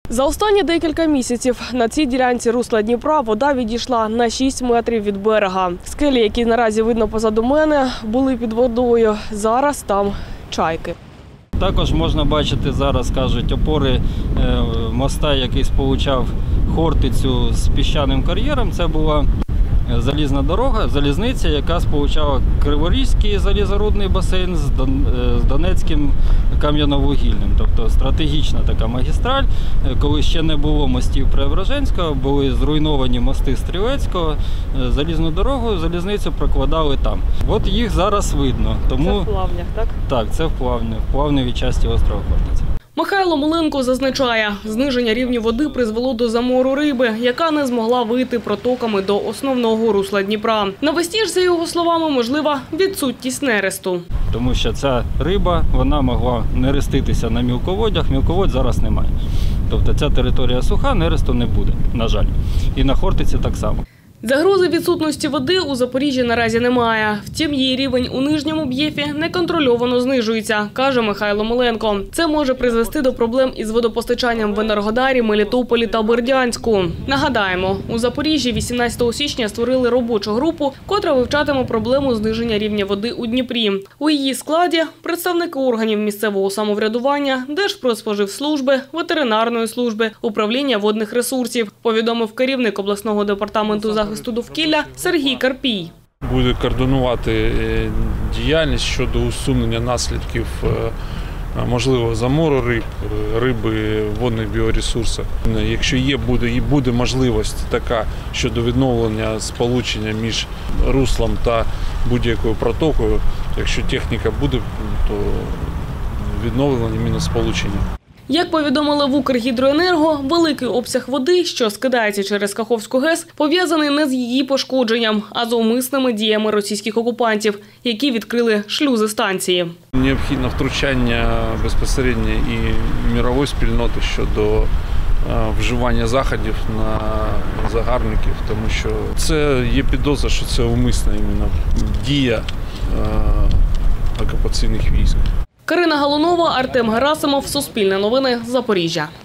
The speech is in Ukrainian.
За останні декілька місяців на цій ділянці русла Дніпра вода відійшла на 6 метрів від берега. Скелі, які наразі видно позаду мене, були під водою. Зараз там чайки. Також можна бачити зараз, кажуть, опори моста, який сполучав Хортицю з піщаним кар'єром. Це була залізна дорога, залізниця, яка сполучала Криворізький залізорудний басейн з Донецьким кам'яновугільним. Тобто стратегічна така магістраль. Коли ще не було мостів Преображенського, були зруйновані мости Стрілецького, залізну дорогу, залізницю прокладали там. От їх зараз видно. Тому... Це в Плавнях, так? Так, це в Плавневій часті острова Хортиця. Михайло Моленко зазначає, зниження рівня води призвело до замору риби, яка не змогла вийти протоками до основного русла Дніпра. Навесні ж, за його словами, можлива відсутність нересту. Тому що ця риба, вона могла нереститися на мілководдях, мілководь зараз немає. Тобто ця територія суха, нересту не буде, на жаль. І на Хортиці так само. Загрози відсутності води у Запоріжжі наразі немає. Втім, її рівень у нижньому б'єфі неконтрольовано знижується, каже Михайло Моленко. Це може призвести до проблем із водопостачанням в Енергодарі, Мелітополі та Бердянську. Нагадаємо, у Запоріжжі 18 січня створили робочу групу, котра вивчатиме проблему зниження рівня води у Дніпрі. У її складі представники органів місцевого самоврядування, Держпродспоживслужби, ветеринарної служби, управління водних ресурсів, повідомив керівник обласного департаменту захисту довкілля Сергій Карпій. Буде координувати діяльність щодо усунення наслідків можливого замору риби в водних біоресурсах. Якщо буде можливість така щодо відновлення сполучення між руслом та будь-якою протокою, якщо техніка буде, то відновлення міносполучення. Як повідомили в Укргідроенерго, великий обсяг води, що скидається через Каховську ГЕС, пов'язаний не з її пошкодженням, а з умисними діями російських окупантів, які відкрили шлюзи станції. Необхідне втручання безпосередньо і мірової спільноти щодо вживання заходів на загарбників, тому що це є підозра, що це умисна дія окупаційних військ. Карина Галунова, Артем Герасимов, Суспільне новини, Запоріжжя.